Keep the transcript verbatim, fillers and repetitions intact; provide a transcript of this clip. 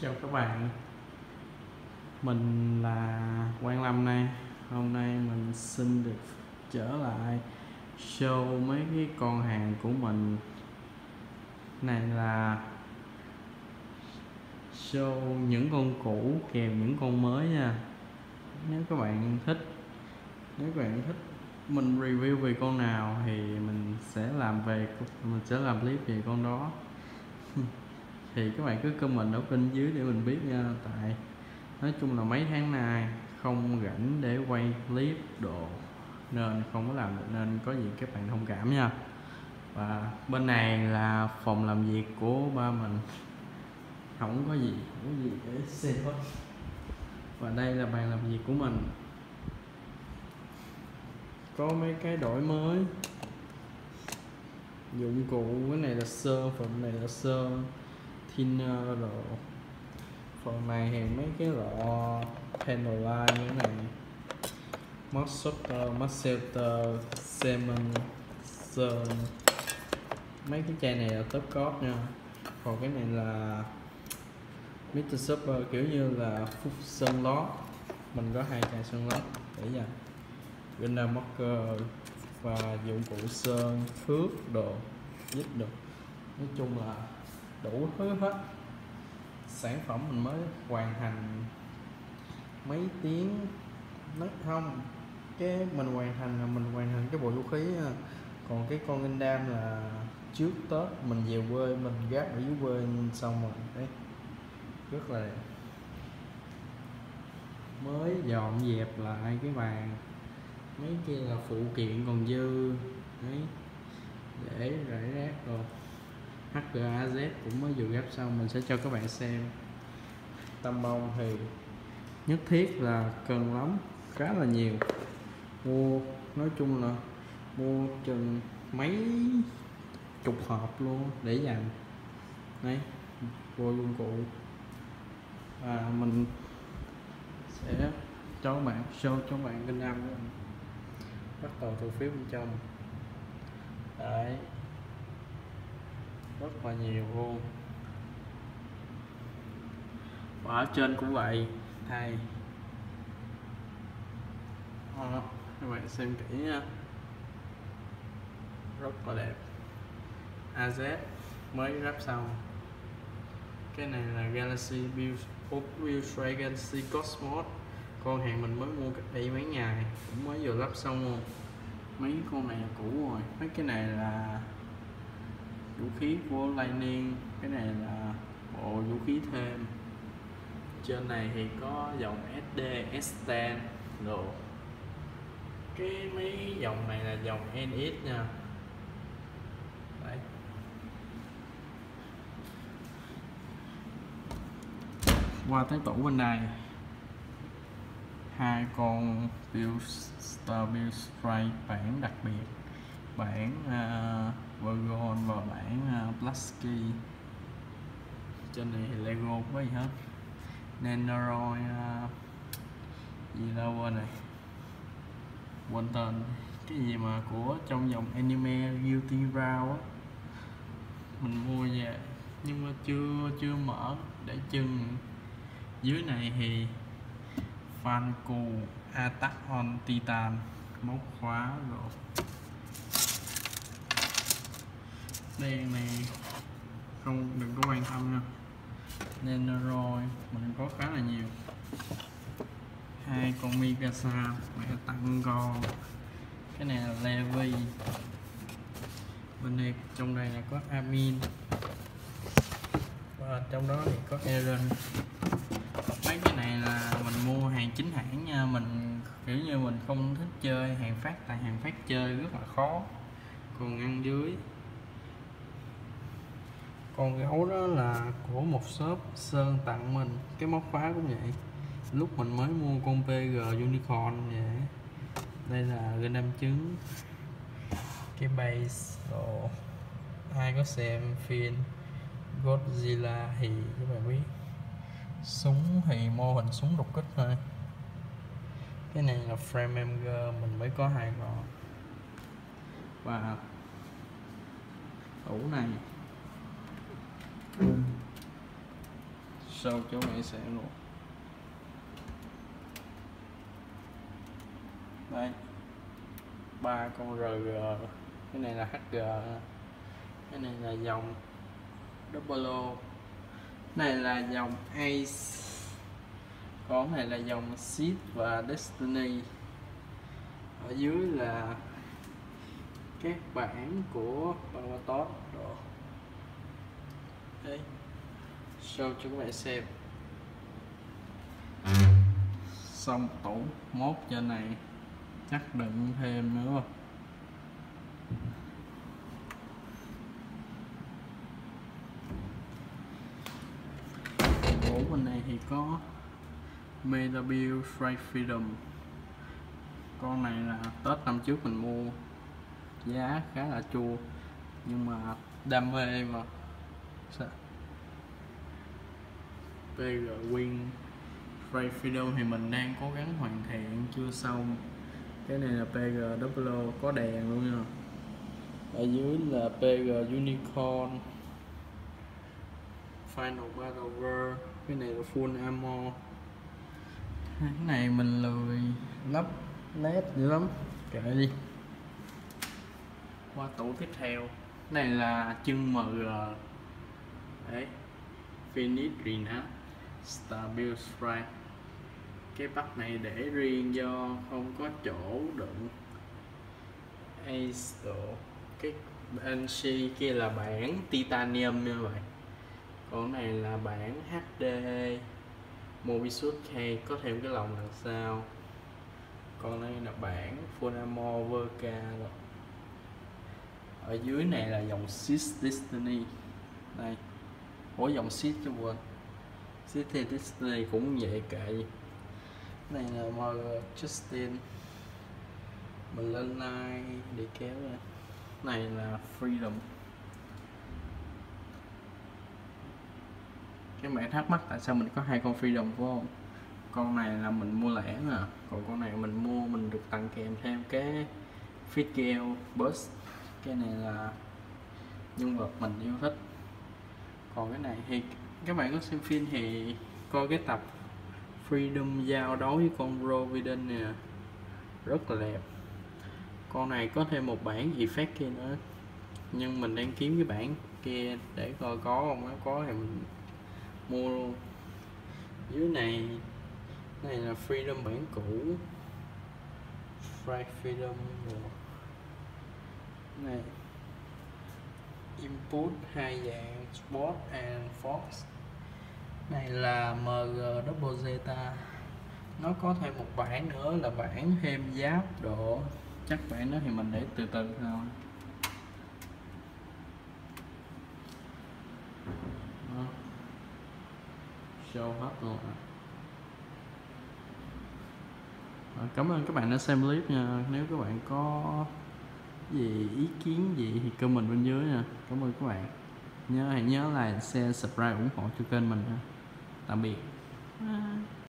Chào các bạn, mình là Quang Lâm đây. Hôm nay mình xin được trở lại show mấy cái con hàng của mình. Này là show những con cũ kèm những con mới nha. Nếu các bạn thích Nếu các bạn thích mình review về con nào thì mình sẽ làm về mình sẽ làm clip về con đó. Thì các bạn cứ comment ở bên dưới để mình biết nha. Tại nói chung là mấy tháng nay không rảnh để quay clip đồ nên không có làm được, nên có gì các bạn thông cảm nha. Và bên này là phòng làm việc của ba mình, không có gì không có gì để xem hết. Và đây là bàn làm việc của mình, có mấy cái đổi mới dụng cụ. Cái này là sơn, phần này là sơn thinner rồi. Phần này thì mấy cái lọ panel line như thế này, móc shutter, móc shelter, cement, sơn. Mấy cái chai này là top coat nha. Còn cái này là mít Super, kiểu như là phút sơn lót. Mình có hai chai sơn lót để dành Gunnar marker và dụng cụ sơn, thước đồ, dít đồ. Nói chung là đủ thứ hết. Sản phẩm mình mới hoàn thành mấy tiếng, nói không, cái mình hoàn thành là mình hoàn thành cái bộ vũ khí. Còn cái con Gundam là trước Tết mình về quê mình gác ở dưới quê xong rồi đấy, rất là đẹp. Mới dọn dẹp lại cái bàn, mấy kia là phụ kiện còn dư đấy, để rải rác rồi. hát giê a zét cũng mới vừa ghép xong, mình sẽ cho các bạn xem. Tăm bông thì nhất thiết là cần lắm, khá là nhiều. Mua nói chung là mua chừng mấy chục hộp luôn để dành đấy, vô dụng cụ. Và mình sẽ cho các bạn show cho các bạn Gundam của mình, bắt đầu từ phía bên trong đấy, rất là nhiều luôn. Và ở trên cũng vậy thầy. Đó, các bạn xem kỹ nha, rất là đẹp. a zét mới ráp xong. Cái này là Galaxy Build Ultra Galaxy Cosmos, con hàng mình mới mua cách đây mấy ngày, cũng mới vừa lắp xong luôn. Mấy con này là cũ rồi. Mấy cái này là vũ khí của Lightning, cái này là bộ vũ khí thêm. Trên này thì có dòng ét đê, ét mười đồ. Cái mấy dòng này là dòng en ích nha. Đấy. Qua tới tủ bên này, hai con Build Star Build Strike bản đặc biệt, bản uh, Virgon và bản uh, Plasky. Trên này thì Lego không có gì hết. Nendoroid uh, gì đâu quên này, quên tên, cái gì mà của trong dòng anime Guilty Round á, mình mua về nhưng mà chưa chưa mở để chừng. Dưới này thì Fanku Attack on Titan, móc khóa rồi. Đèn này không, đừng có quan tâm nha. Nên rồi mình có khá là nhiều. Hai con Mikasa mẹ tặng con. Cái này là Levi. Bên đây trong đây là có Amin, và trong đó thì có Eren. Mấy cái này là mình mua hàng chính hãng nha. Mình kiểu như mình không thích chơi hàng phát, tại hàng phát chơi rất là khó, còn ăn dưới. Con gấu đó là của một shop sơn tặng mình, cái móc khóa cũng vậy, lúc mình mới mua con pê giê Unicorn vậy. Đây là Gundam trứng, cái base đồ. Ai có xem phim Godzilla thì các bạn biết. Súng thì mô hình súng đột kích thôi. Cái này là frame em giê, mình mới có hai con. Và tủ này show cho bạn xem luôn. Đây, ba con rờ giê, cái này là hát giê, cái này là dòng double O, này là dòng Ace, còn này là dòng Seed và Destiny. Ở dưới là các bản của Powertot rồi. Đấy, show cho các bạn xem. Xong tủ mốt trên này chắc đựng thêm nữa không? Ổ bên này thì có Metabuild Strike Freedom. Con này là Tết năm trước mình mua, giá khá là chua nhưng mà đam mê mà. pê giê Win Strike Freedom thì mình đang cố gắng hoàn thiện chưa xong. Cái này là pê giê double O có đèn luôn nha. Ở dưới là pê giê Unicorn Final Battle World. Cái này là full armor. Cái này mình lười lắp led dữ lắm, kệ đi. Qua tủ tiếp theo. Cái này là chân em giê. Đấy, Finish Rena Star Build Strike. Cái bắt này để riêng do không có chỗ đựng Ace độ. Cái Banshee kia là bản titanium như vậy, còn này là bản hát đê Mobius K, có thêm cái lồng đằng sau. Còn đây là bản full armor Verka rồi. Ở dưới này là dòng Seed Destiny. Đây, ủa dòng Seed cho quên, Seed Destiny cũng vậy kệ. Này là Mother Justin, mình lên like để kéo ra. Này là Freedom. Các bạn thắc mắc tại sao mình có hai con Freedom phải không? Con này là mình mua lẻ nè, còn con này mình mua mình được tặng kèm thêm cái Figure Burst. Cái này là nhân vật mình yêu thích. Còn cái này thì các bạn có xem phim thì coi cái tập Freedom giao đấu với con Providence nè, rất là đẹp. Con này có thêm một bản effect kia nữa, nhưng mình đang kiếm cái bản kia để coi có không. Nếu có thì mình mua luôn. Dưới này này là Freedom bản cũ, Strike Freedom rồi. Này input hai dạng Sport and Fox. Này là em giê Double Zeta. Nó có thêm một bản nữa là bản thêm giáp độ. Chắc bản đó thì mình để từ từ thôi. Đó, show hết luôn à. Cảm ơn các bạn đã xem clip nha. Nếu các bạn có gì ý kiến gì thì comment bên dưới nha. Cảm ơn các bạn. Nhớ hãy nhớ like, share, subscribe ủng hộ cho kênh mình nha. Tạm biệt.